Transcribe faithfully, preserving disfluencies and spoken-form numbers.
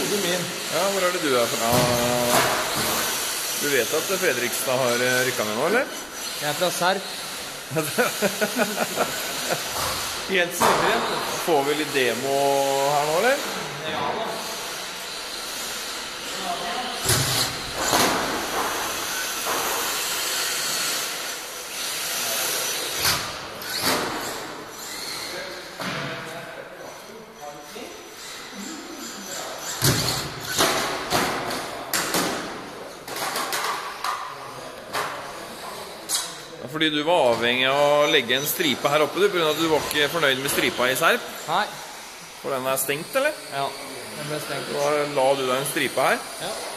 hodet min. Ja, hvor er det du er fra? Du vet at Fredrikstad har rykket med nå, eller? Jeg er fra Serp. Helt suverent. Får vi litt demo her nå, eller? Ja da. Fordi du var avhengig av å legge en stripe her oppe, du, på grunn av at du var ikke fornøyd med stripa i Serp? Nei. For den er stengt, eller? Ja, den ble stengt. Da la du deg en stripe her? Ja.